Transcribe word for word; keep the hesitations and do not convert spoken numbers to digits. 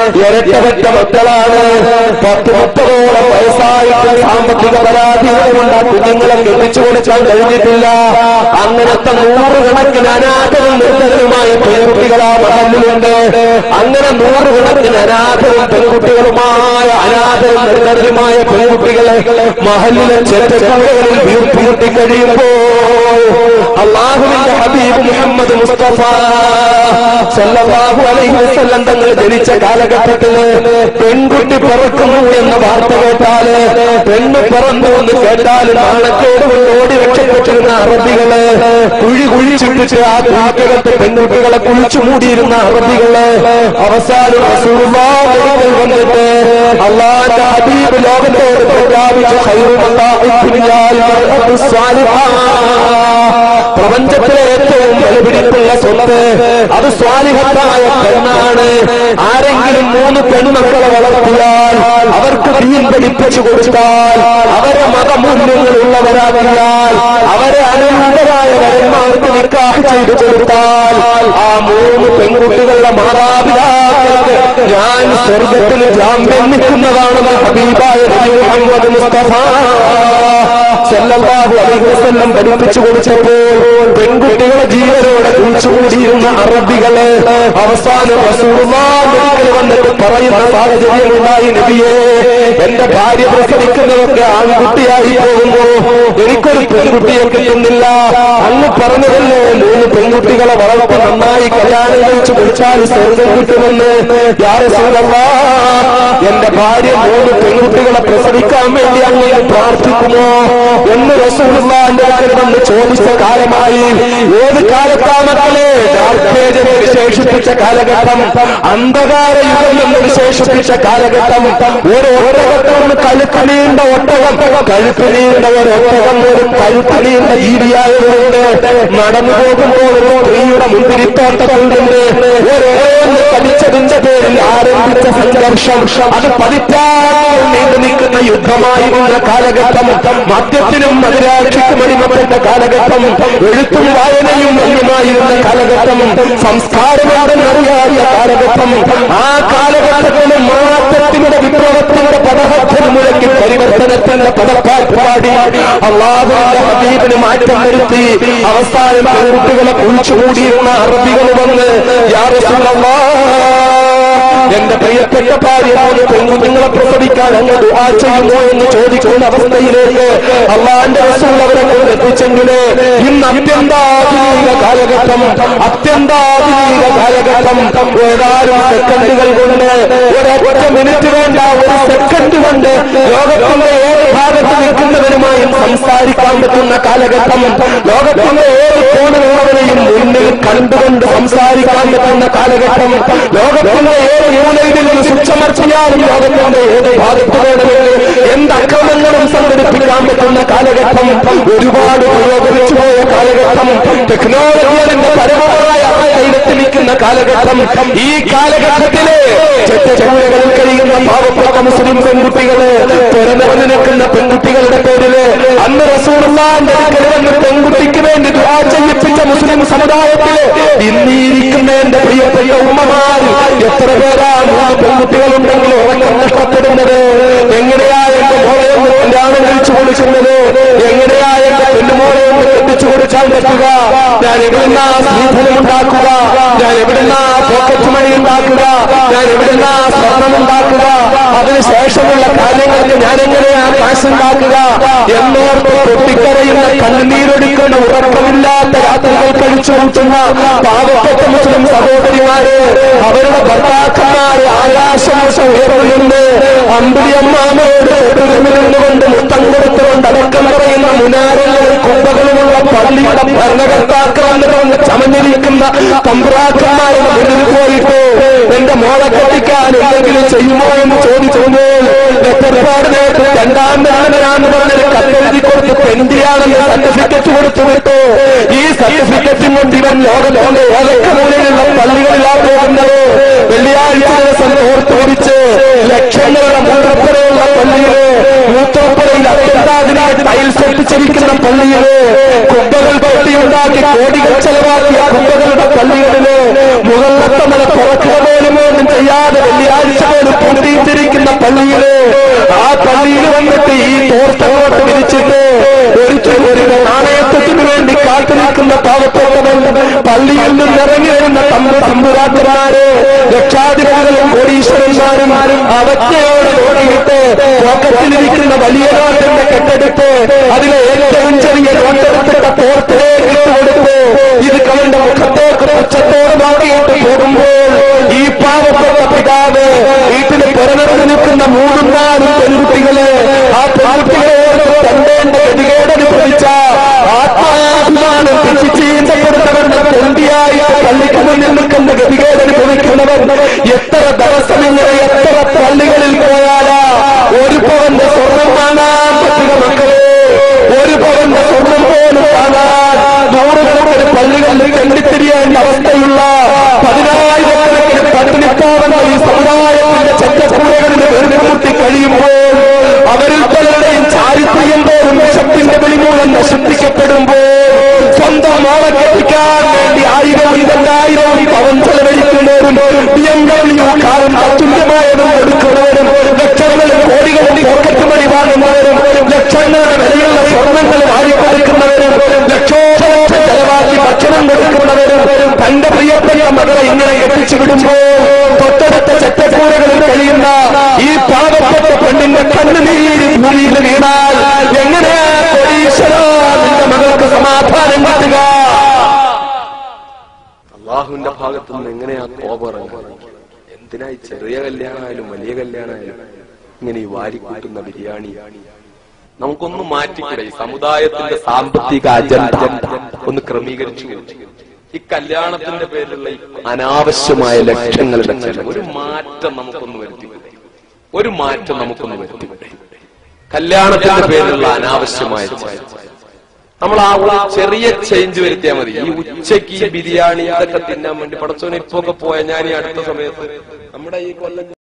ഇരട്ടപ്പെട്ട മക്കളാണ്. പത്ത് മുപ്പതോളം വയസ്സായിട്ട് സാമ്പത്തിക പരാതികൾ കൊണ്ട് ആ കുഞ്ഞുങ്ങളെ കെട്ടിച്ചു കൊടുക്കാൻ കഴിഞ്ഞിട്ടില്ല. അങ്ങനത്തെ നൂറുകണക്കിന് അനാഥരും നിർദ്ധരുമായ പെൺകുട്ടികളാ മഹല്ലിലുണ്ട്. അങ്ങനെ നൂറുകണക്കിന് അനാഥരും പെൺകുട്ടികളുമായ അനാഥരും നിർദ്ധരുമായ പെൺകുട്ടികളെ മഹല്ലിലെ ചെറ്റക്കൂടകളിൽ വീർപ്പുകൂട്ടി കഴിയുമ്പോൾ അല്ലാഹുവിന്റെ ഹബീബ് മുഹമ്മദ് മുസ്തഫ സല്ലല്ലാഹു അലൈഹി വസല്ലം തങ്ങൾ ജനിച്ച കാലഘട്ടത്തില് പെൺകുട്ടി പിറക്കുന്നു എന്ന വാർത്ത കേട്ടാല്, പെണ്ണ് പിറന്നു എന്ന് കേട്ടാൽ നാണക്കേട് കൊണ്ട് ഓടി രക്ഷപ്പെട്ടിരുന്ന അറബികള്, കുഴി കുഴിച്ചിട്ടിട്ട് ആ കുഴിക്കകത്ത് പെൺകുട്ടികളെ കുഴിച്ചു മൂടിയിരുന്ന അറബികള് അവസാനം റസൂലുള്ളാഹി വന്നിട്ട് അല്ലാഹുവിന്റെ ഹബീബ് ലോകത്തോട് പ്രഖ്യാപിച്ച പ്രപഞ്ചത്തിലെ ഏറ്റവും വിലപിടിപ്പുള്ള സ്വത്ത് അത് സ്വാലിഹത്തായ പെണ്ണാണ്. ആരെങ്കിലും മൂന്ന് പെൺമക്കളെ വളർത്തിയാൽ, അവർക്ക് ദീൻ പഠിപ്പിച്ചു കൊടുത്താൽ, അവരെ മതമൂല്യങ്ങളുള്ളവരാക്കിയാൽ, അവരെ അനന്തരായ വരന്മാർക്ക് നിക്കാഹ് ചെയ്തു കൊടുത്താൽ ആ മൂന്ന് പെൺകുട്ടികളുടെ മാതാപിതാക്കൾക്ക് ഞാൻ സ്വർഗത്തിൽ ജാമ്യം നിൽക്കുന്നതാണെന്ന് ഹബീബായ നബി മുഹമ്മദ് മുസ്തഫ സല്ലല്ലാഹു അലൈഹി വസല്ലം പഠിപ്പിച്ചു കൊടുത്തപ്പോൾ പെൺകുട്ടികളെ ജീവനോടെ കുഴിച്ചുകൂടിയിരുന്ന അറബികളെ അവസാനം റസൂലുള്ളാഹി വന്നിട്ട് പറയുന്ന സാഹചര്യമുണ്ടായി, നബിയേ, എന്റെ ഭാര്യ പ്രസവിക്കുന്നതൊക്കെ ആൺകുട്ടിയായി പോകുമ്പോ എനിക്കൊരു പെൺകുട്ടിയെ കിട്ടുന്നില്ല. അന്ന് പറഞ്ഞതല്ലേ മൂന്ന് പെൺകുട്ടികളെ വളർത്തി നന്നായി കല്യാണം കഴിച്ചു കുറിച്ചാൽ സ്വർഗം കിട്ടുമെന്ന്. യാ റസൂലല്ലാഹ്, എന്റെ ഭാര്യ മൂന്ന് പെൺകുട്ടികളെ പ്രസവിക്കാൻ വേണ്ടി അങ്ങനെ പ്രാർത്ഥിക്കുമോ എന്ന് റസൂലുള്ളാഹിന്റെ അടുക്കൽ വന്ന് ചോദിച്ച കാലമായി. ഏത് കാലത്താ മക്കളെ? ഡാർക്കേജിനെ വിശേഷിപ്പിച്ച കാലഘട്ടം, അന്ധകാര യുഗം എന്ന് വിശേഷിപ്പിച്ച കാലഘട്ടം. ഒരു ഒട്ടകത്തോട് കഴുത്ത് നീണ്ട ഒട്ടകം, കഴുത്ത് നീണ്ട ഒരു ഒട്ടകം ഒരു കഴുത്ത് നീണ്ട ജീവിയായതുകൊണ്ട് നടന്നു പോകുമ്പോൾ ഒരു സ്ത്രീയുടെ മുന്തിരിത്തോട്ടത്തിൽ നിന്ന് ഓരോന്ന് കടിച്ചതിന്റെ പേരിൽ ആരംഭിച്ച സംഘർഷം അത് പതിറ്റാണ്ടുകൾ നീണ്ടു നിൽക്കുന്ന യുദ്ധമായിരുന്ന കാലഘട്ടം. മദ്യത്തിനും മതിരാക്ഷിക്കും അടിമപ്പെട്ട കാലഘട്ടം, എഴുത്തും വായനയും മന്യമായിരുന്ന കാലഘട്ടം, സംസ്കാരമെന്തെന്നറിയാത്ത കാലഘട്ടം. ആ കാലഘട്ടത്തിലെ മാറ്റത്തിന്റെ വിപ്ലവത്തിന്റെ പദഹത്തിൽ മുഴക്കി പരിവർത്തനത്തിന്റെ പദപ്പാടി അല്ലാഹുവിന്റെ ഹബീബിന് മാറ്റം വരുത്തി. അവസാനം പെൺകുട്ടികളെ കുഴിച്ചുകൂടിയിരുന്ന അറബികൾ വന്ന് യാ റസൂലല്ലാഹ്, എന്റെ പ്രിയപ്പെട്ട ഭാര്യ പെൺകുഞ്ഞുങ്ങളെ പ്രസവിക്കാൻ അങ്ങ് ദുആ ചെയ്യുമോ എന്ന് ചോദിക്കുന്ന അവസ്ഥയിലേക്ക് അല്ലാഹുവിന്റെ റസൂൽ അവരെ എത്തിച്ചെങ്കില് ഇന്ന് അത്യന്താധുനിക കാലഘട്ടം, അത്യന്താധുനിക കാലഘട്ടം ഏതാനും സെക്കൻഡുകൾ കൊണ്ട്, ഒരൊറ്റ മിനിറ്റ് വേണ്ട, ഒരു സെക്കൻഡ് കൊണ്ട് ലോകത്തിന്റെ ഏത് ഭാഗത്ത് നിൽക്കുന്നവരുമായും സംസാരിക്കാൻ പറ്റുന്ന കാലഘട്ടം, ലോകത്തിന്റെ ഏത് കോണിലുള്ളവരെയും മുന്നിൽ കണ്ടുകൊണ്ട് സംസാരിക്കാൻ പറ്റുന്ന കാലഘട്ടം, ലോകത്തിന്റെ ഏത് മൂലയിൽ നിന്ന് സുക്ഷമർച്ചയാലും ലോകത്തിന്റെ ഏത് ഭാഗത്ത് വേണമെങ്കിൽ എന്ത് അക്രമങ്ങളും സംഘടിപ്പിക്കാൻ പറ്റുന്ന കാലഘട്ടം, ഒരുപാട് പുരോഗമിച്ചു പോയ കാലഘട്ടം, ടെക്നോളജിയുടെ പരമമായ കൈവത്തിരിക്കുന്ന കാലഘട്ടം. ഈ കാലഘട്ടത്തിലെ ചെറ്റചൂഴകളിൽ കഴിയുന്ന പാവപ്പെട്ട മുസ്ലിം പെൺകുട്ടികള് തുറന്നു നിൽക്കുന്ന പെൺകുട്ടികളുടെ പേരില് അന്ന് റസൂലുള്ളാഹിന്റെ അടുക്കൽ വന്ന് പെൺകുട്ടിക്ക് വേണ്ടി ദുആ ചെയ്യിപ്പിച്ച മുസ്ലിം സമുദായത്തില് ഇന്നിരിക്കുന്ന എന്റെ പ്രിയപ്പെട്ട ഉമ്മമാർ എത്ര പേരാ മൂന്ന് പെൺകുട്ടികളുണ്ടെങ്കിൽ ഉറക്കം നഷ്ടപ്പെടുന്നത്? എങ്ങനെയാ എന്റെ മോളെ ഒന്ന് കല്യാണം കഴിച്ചു കൊടുക്കുന്നത്? എങ്ങനെയാ എന്റെ പെണ്ണുമോളെ ഒന്ന് കെട്ടിച്ചു കൊടുക്കാൻ പറ്റുക? ഞാൻ എവിടുന്ന സ്ത്രീധനം ഉണ്ടാക്കുക? ഞാൻ എവിടുന്ന പോക്കറ്റ് മണി ഉണ്ടാക്കുക? ഞാൻ എവിടുന്ന സ്വർണം ഉണ്ടാക്കുക? അതിനുശേഷമുള്ള കാര്യങ്ങൾക്ക് ഞാൻ എങ്ങനെയാ കാശ് ഉണ്ടാക്കുക എന്നോർത്ത് പൊട്ടിക്കരയുന്ന കണ്ണുനീരൊടിക്കുന്ന ഉറക്കമില്ലാത്ത രാത്രികൾ കഴിച്ചു കൂട്ടുന്ന പാവപ്പെട്ട മുസ്ലിം സഹോദരിമാര്, അവരുടെ ഭർത്താക്കന്മാര് ആകാശം ഉയർന്നുകൊണ്ട് അമ്പിളിയമ്മാമയോട് നിന്നുകൊണ്ട് മുത്തം കൊടുത്തുകൊണ്ട് അടക്കം പറയുന്ന മുനാരങ്ങളും കുമ്പകളുമുള്ള പള്ളിയുടെ ഭരണകർത്താക്കളെന്ന് ചമഞ്ഞിരിക്കുന്ന തമ്പുരാക്കന്മാരുടെ മുന്നിൽ പോയിട്ട് എന്റെ മോളെ കെട്ടിക്കാൻ എന്തെങ്കിലും ചെയ്യുമോ എന്ന് ചോദിച്ചപ്പോൾ ഒരുപാട് നേരത്തെ രണ്ടാം ഞാനാന്ന് പറഞ്ഞൊരു കത്തെഴുതി കൊടുത്ത് പെൺകുട്ടിയാണെന്ന് സർട്ടിഫിക്കറ്റ് കൊടുത്തു വിട്ടു. ഈ സർട്ടിഫിക്കറ്റും കൊണ്ട് ഇവൻ ലോകത്തിന്റെ ഏതൊക്കെ മൂലയിലുള്ള പള്ളികളിലാണ് പോകുന്നത്. വെള്ളിയാഴ്ച ദിവസം ഓർത്തുപിടിച്ച് ലക്ഷങ്ങളുടെ മൂത്രപ്പുരയുള്ള പള്ളിയില്, മൂത്രപ്പുരയിൽ അത്യന്താതിനായിട്ട് ടൈൽസ് ഒട്ടിച്ചിരിക്കുന്ന പള്ളിയില്, കുമ്പകൾ കൊട്ടിയുണ്ടാക്കി കോടികൾ ചെലവാക്കിയ കുമ്പകളുടെ പള്ളികളില് മുകളിലത്തെ മല തുറക്കുക പോലും ഒന്നും ചെയ്യാതെ വെള്ളിയാഴ്ച പള്ളിയിൽ നിന്നിറങ്ങി വരുന്ന തമ്പു തമ്പുരാക്കന്മാര് രക്ഷാധികാരികളും കോടീശ്വരന്മാരും അവജ്ഞയോടെ നോക്കിയിട്ട് പോക്കറ്റിലിരിക്കുന്ന വലിയ നോട്ടിന്റെ കെട്ടെടുത്ത് അതിലെ ഏറ്റവും ചെറിയ നോട്ടെടുത്തിട്ട് പോർത്തിലേക്ക് ഇട്ടുകൊടുത്ത് ഇത് കവന്റെ മുഖത്തേക്ക് ഉച്ചത്തോട് നോക്കിയിട്ട് പോകുമ്പോൾ ഈ പാവപ്പെട്ട പിതാവ് വീട്ടിന് പിറന്നിറങ്ങി നിൽക്കുന്ന മൂന്നും നാലും പെൺകുട്ടികള് ആ പെൺകുട്ടികളോട് തണ്ടേണ്ട ഗതികേടനുഭവിച്ച ആത്മാഭിമാനം ചീന്തപ്പെടുന്നവരുടെ തെണ്ടിയായിട്ട് പള്ളിക്ക് മുന്നിൽ നിൽക്കുന്ന ഗതികേടനുഭവിക്കുന്നവർ എത്ര ദിവസം ഇങ്ങനെ എത്ര പള്ളികളിൽ പോയാലാ ഒരു പവന്റെ സ്വർണം കാണാൻ പറ്റുന്ന മക്കളെ, ഒരു പവന്റെ സ്വർണം പോലും കാണാൻ നൂറുകണക്കിന് പള്ളികളിൽ കണ്ടിത്തിരിയേണ്ട അവസ്ഥയുള്ള പതിനായിരക്കണക്കിന് പട്ടിണിപ്പാവങ്ങൾ ഈ സമുദായത്തിന്റെ ചറ്റക്കൂടകളിൽ വെറുതെ കഴിയുമ്പോൾ അവരിൽ പലരുടെയും ചാരിത്രം പോലും വിശപ്പിന്റെ വെളിമൂലം നശിപ്പിക്കപ്പെടുമ്പോൾ സ്വന്തം മോളെ കെട്ടിക്കാൻ വേണ്ടി ആയിരം ഇരുപതിനായിരം പവൻ ചെലവഴിക്കുന്നവരും ബി എം ഡബ്ല്യു കാറും തത്തുല്യമായതും കൊടുക്കുന്നവരും ലക്ഷങ്ങളും കോടികളും പോക്കറ്റ് മണി വാങ്ങുന്നവരും ലക്ഷങ്ങളുടെ വിലയുള്ള സ്വർണ്ണങ്ങൾ വാങ്ങിക്കൊടുക്കുന്നവരും ലക്ഷോപലക്ഷം ചെലവാക്കി ഭക്ഷണം കൊടുക്കുന്നവരും തന്റെ പ്രിയപ്പെട്ട മകളെ ഇങ്ങനെ എത്തിച്ചു വിടുമ്പോൾ തൊട്ടടുത്ത ചെറ്റക്കൂടകളിൽ കഴിയുന്ന ഈ പാവപ്പെട്ട പെണ്ണിന്റെ കണ്ണുനീര് ഭൂമിയിൽ വീണാൽ എങ്ങനെയാ കോടീശ്വരാ നിന്റെ മകൾക്ക് സമാധാനം കിട്ടുക? അള്ളാഹുവിന്റെ ഭാഗത്തു നിന്ന് എങ്ങനെയാ കോപറങ്ങുക? എന്തിനാ ഈ ചെറിയ കല്യാണമായാലും വലിയ കല്യാണമായാലും ഇങ്ങനെ ഈ വാരിക്കൂട്ടുന്ന ബിരിയാണി? നമുക്കൊന്ന് മാറ്റിക്കൂടെ? ഈ സമുദായത്തിന്റെ സാമ്പത്തിക അജണ്ട ഒന്ന് ക്രമീകരിച്ചു. ഈ കല്യാണത്തിന്റെ പേരിലുള്ള അനാവശ്യമായ ലക്ഷ്യങ്ങളുടെ ചെലവ് ഒരു മാറ്റം നമുക്കൊന്ന് വരുത്തിക്കൂടെ? ഒരു മാറ്റം നമുക്കൊന്ന് വരുത്തിക്കൂടെ? കല്യാണത്തിന്റെ പേരിലുള്ള അനാവശ്യമായ നമ്മൾ ആ ഒരു ചെറിയ ചേഞ്ച് വരുത്തിയാൽ മതി. ഈ ഉച്ചയ്ക്ക് ഈ ബിരിയാണി ഇതൊക്കെ തിന്നാൻ വേണ്ടി പടച്ചോനെ ഇപ്പൊക്കെ പോയാൽ ഞാൻ ഈ അടുത്ത സമയത്ത് നമ്മുടെ ഈ കൊല്ലം